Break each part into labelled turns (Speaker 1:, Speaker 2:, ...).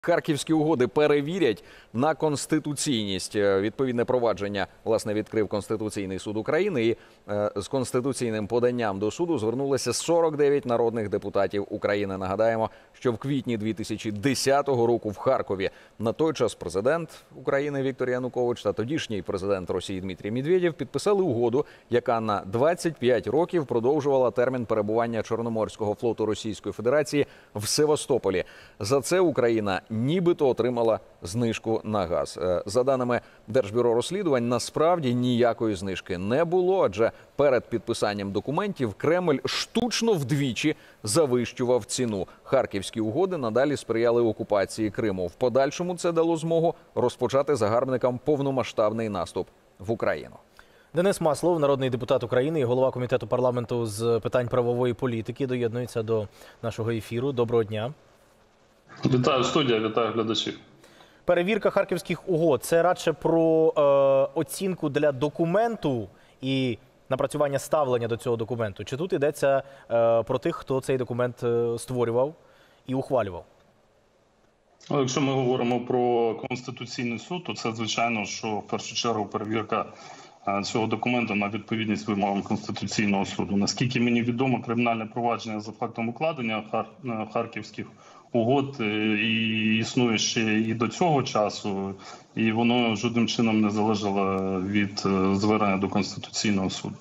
Speaker 1: Харківські угоди перевірять на конституційність. Відповідне провадження, власне, відкрив Конституційний суд України. І з конституційним поданням до суду звернулися 49 народних депутатів України. Нагадаємо, що в квітні 2010 року в Харкові на той час президент України Віктор Янукович та тодішній президент Росії Дмитрій Медведєв підписали угоду, яка на 25 років продовжувала термін перебування Чорноморського флоту Російської Федерації в Севастополі. За це Україна нібито отримала знижку на газ. За даними Держбюро розслідувань, насправді ніякої знижки не було, адже перед підписанням документів Кремль штучно вдвічі завищував ціну. Харківські угоди надалі сприяли окупації Криму. В подальшому це дало змогу розпочати загарбникам повномасштабний наступ в Україну.
Speaker 2: Денис Маслов, народний депутат України і голова Комітету парламенту з питань правової політики, доєднується до нашого ефіру. Доброго дня.
Speaker 3: Вітаю студія, вітаю глядачів.
Speaker 2: Перевірка харківських угод – це радше про оцінку для документу і напрацювання ставлення до цього документу? Чи тут йдеться про тих, хто цей документ створював і ухвалював?
Speaker 3: Якщо ми говоримо про Конституційний суд, то це, звичайно, що в першу чергу перевірка цього документу на відповідність вимогам Конституційного суду. Наскільки мені відомо, кримінальне провадження за фактом укладення харківських угод і існує ще і до цього часу, і воно жодним чином не залежало від звернення до Конституційного суду.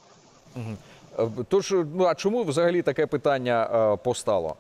Speaker 1: Тож, а чому взагалі таке питання постало?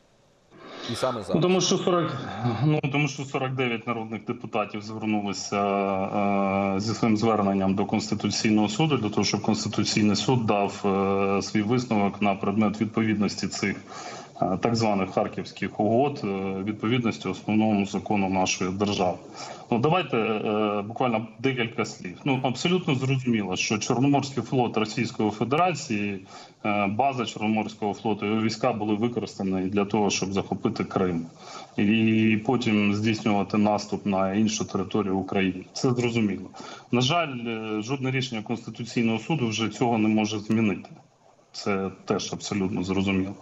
Speaker 1: І саме зараз?
Speaker 3: Тому що 49 народних депутатів звернулися зі своїм зверненням до Конституційного суду для того, щоб Конституційний суд дав свій висновок на предмет відповідності цих так званих харківських угод відповідності основному закону нашої держави. Давайте буквально декілька слів. Абсолютно зрозуміло, що Чорноморський флот Російської Федерації, база Чорноморського флоту, його війська були використані для того, щоб захопити Крим і потім здійснювати наступ на іншу територію України. Це зрозуміло. На жаль, жодне рішення Конституційного суду вже цього не може змінити. Це теж абсолютно зрозуміло.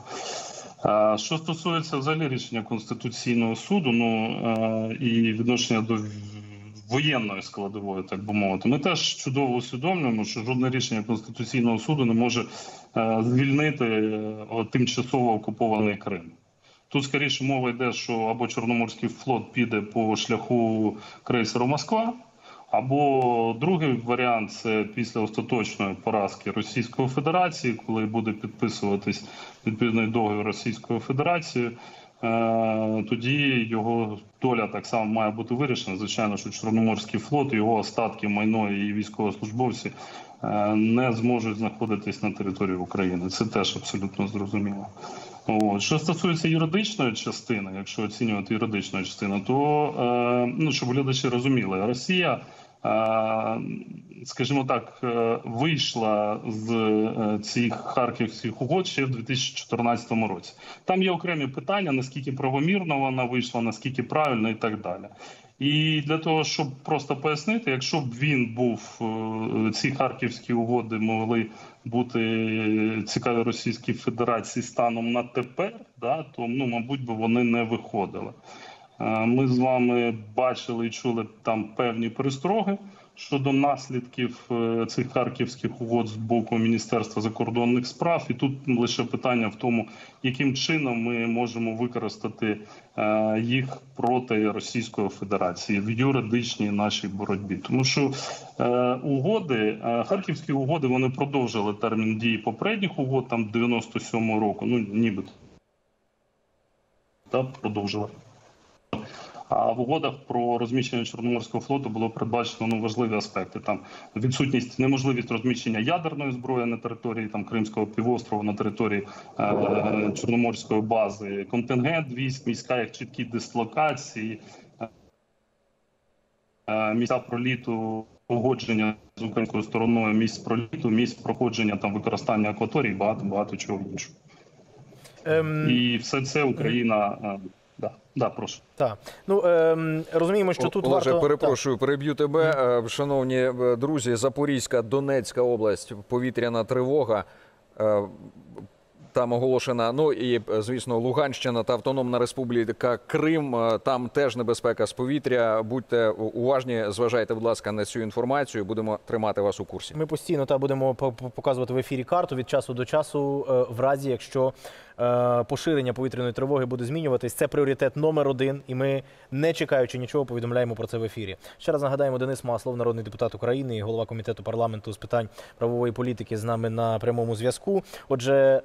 Speaker 3: Що стосується взагалі рішення Конституційного суду, і відношення до воєнної складової, так би мовити, ми теж чудово усвідомлюємо, що жодне рішення Конституційного суду не може звільнити тимчасово окупований Крим. Тут, скоріше, мова йде, що або Чорноморський флот піде по шляху крейсеру «Москва», або другий варіант – це після остаточної поразки Російської Федерації, коли буде підписуватись відповідний договір Російською Федерацією, тоді його доля так само має бути вирішена. Звичайно, що Чорноморський флот, його остатки, майно і військовослужбовці не зможуть знаходитись на території України. Це теж абсолютно зрозуміло. Що стосується юридичної частини, якщо оцінювати юридичну частину, то, щоб глядачі розуміли, Росія, скажімо так, вийшла з цих харківських угод ще в 2014 році. Там є окремі питання, наскільки правомірно вона вийшла, наскільки правильно і так далі. І для того, щоб просто пояснити, якщо б він був, ці харківські угоди могли бути цікаві Російській Федерації станом на тепер, то, мабуть, би вони не виходили. Ми з вами бачили і чули там певні перестроги щодо наслідків цих харківських угод з боку Міністерства закордонних справ. І тут лише питання в тому, яким чином ми можемо використати їх проти Російської Федерації в юридичній нашій боротьбі. Тому що харківські угоди, вони продовжили термін дії попередніх угод, там 97-го року, нібито. Продовжили. А в угодах про розміщення Чорноморського флоту було передбачено важливі аспекти. Там неможливість розміщення ядерної зброї на території Кримського півострова, на території Чорноморської бази, контингент військ, міська їх чіткі дислокації, місця проліту, погодження з українською стороною місць проліту, місць проходження, використання акваторій, багато чого іншого. І все це Україна... прошу.
Speaker 2: Так. Розуміємо, що тут
Speaker 1: Олеже,
Speaker 2: варто...
Speaker 1: перепрошую, переб'ю тебе. Шановні друзі, Запорізька, Донецька область, повітряна тривога. там оголошена, ну і, звісно, Луганщина та Автономна Республіка Крим. Там теж небезпека з повітря. Будьте уважні, зважайте, будь ласка, на цю інформацію. Будемо тримати вас у курсі.
Speaker 2: Ми постійно будемо показувати в ефірі карту від часу до часу, в разі, якщо поширення повітряної тривоги буде змінюватись. Це пріоритет номер 1, і ми, не чекаючи нічого, повідомляємо про це в ефірі. Ще раз нагадаємо, Денис Маслов, народний депутат України і голова Комітету парламенту з питань правової політики, з нами на прямому зв'язку. Отже,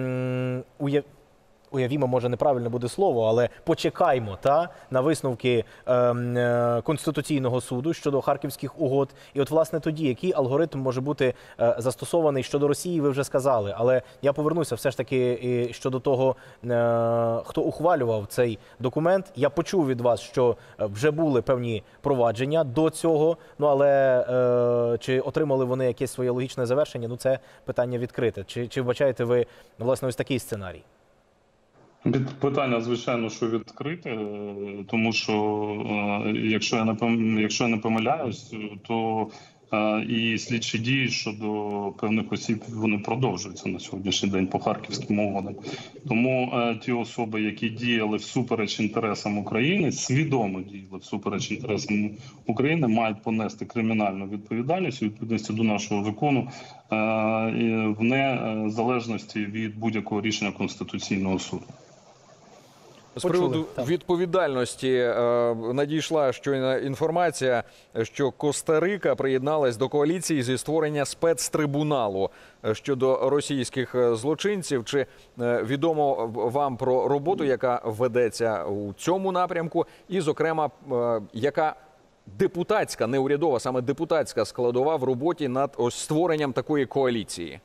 Speaker 2: уявімо, може неправильне буде слово, але почекаймо на висновки Конституційного суду щодо Харківських угод. І от, власне, тоді, який алгоритм може бути застосований щодо Росії, ви вже сказали. Але я повернуся все ж таки і щодо того, хто ухвалював цей документ. Я почув від вас, що вже були певні провадження до цього, ну але чи отримали вони якесь своє логічне завершення, ну це питання відкрите. Чи вбачаєте ви, власне, ось такий сценарій?
Speaker 3: Питання, звичайно, що відкрите, тому що, якщо я не помиляюсь, то і слідчі дії щодо певних осіб, вони продовжуються на сьогоднішній день по харківським угодам. Тому ті особи, які діяли всупереч інтересам України, свідомо діяли всупереч інтересам України, мають понести кримінальну відповідальність у відповідності до нашого закону в незалежності від будь-якого рішення Конституційного суду.
Speaker 1: З приводу відповідальності надійшла щойно інформація, що Коста-Рика приєдналась до коаліції зі створення спецтрибуналу щодо російських злочинців. Чи відомо вам про роботу, яка ведеться у цьому напрямку, і, зокрема, яка депутатська, не урядова, саме депутатська складова в роботі над створенням такої коаліції?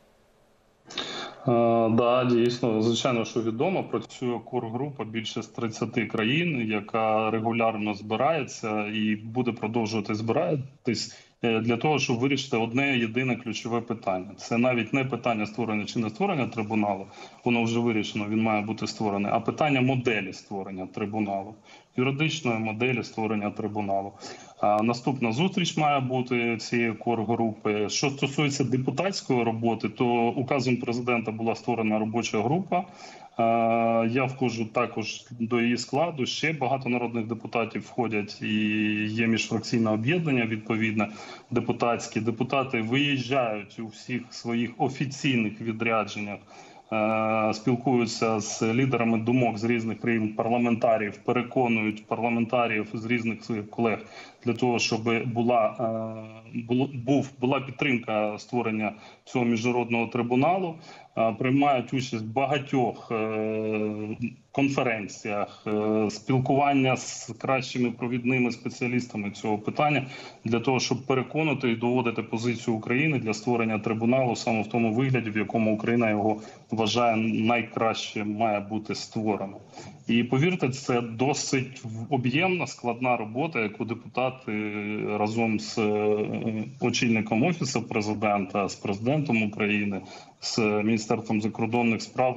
Speaker 3: Да, дійсно, звичайно, що відомо. Працює коргрупа більше з 30 країн, яка регулярно збирається і буде продовжувати збиратись для того, щоб вирішити одне єдине ключове питання. Це навіть не питання створення чи не створення трибуналу, воно вже вирішено, він має бути створений, а питання моделі створення трибуналу, юридичної моделі створення трибуналу. Наступна зустріч має бути цієї коргрупи. Що стосується депутатської роботи, то указом президента була створена робоча група. Я входжу також до її складу. Ще багато народних депутатів входять, і є міжфракційне об'єднання відповідне депутатське. Депутати виїжджають у всіх своїх офіційних відрядженнях, спілкуються з лідерами думок з різних країн, парламентарів, переконують парламентарів з різних своїх колег для того, щоб була підтримка створення цього міжнародного трибуналу. Приймають участь в багатьох конференціях, спілкування з кращими провідними спеціалістами цього питання для того, щоб переконати і доводити позицію України для створення трибуналу саме в тому вигляді, в якому Україна його вважає найкраще має бути створено. І повірте, це досить об'ємна, складна робота, яку депутати разом з очільником Офісу президента, з президентом України, з Міністерством закордонних справ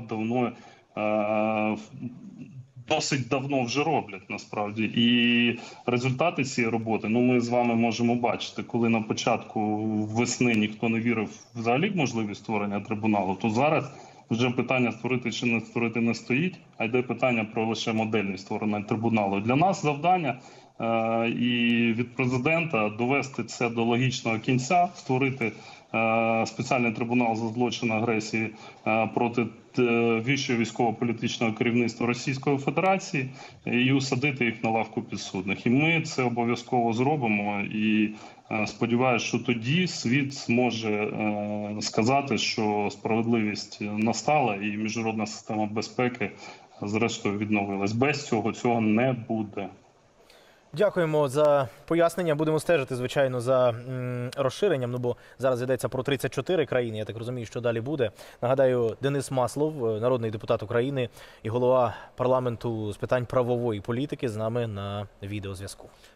Speaker 3: досить давно вже роблять, насправді. І результати цієї роботи, ми з вами можемо бачити, коли на початку весни ніхто не вірив взагалі в можливість створення трибуналу, то зараз вже питання створити чи не створити не стоїть, а йде питання про лише модельність створення трибуналу. Для нас завдання і від президента довести це до логічного кінця, створити спеціальний трибунал за злочин агресії проти вищого військово-політичного керівництва Російської Федерації і усадити їх на лавку підсудних. І ми це обов'язково зробимо. І сподіваюся, що тоді світ зможе сказати, що справедливість настала і міжнародна система безпеки зрештою відновилась. Без цього не буде.
Speaker 2: Дякуємо за пояснення. Будемо стежити, звичайно, за розширенням, бо зараз йдеться про 34 країни, я так розумію, що далі буде. Нагадаю, Денис Маслов, народний депутат України і голова парламенту з питань правової політики, з нами на відеозв'язку.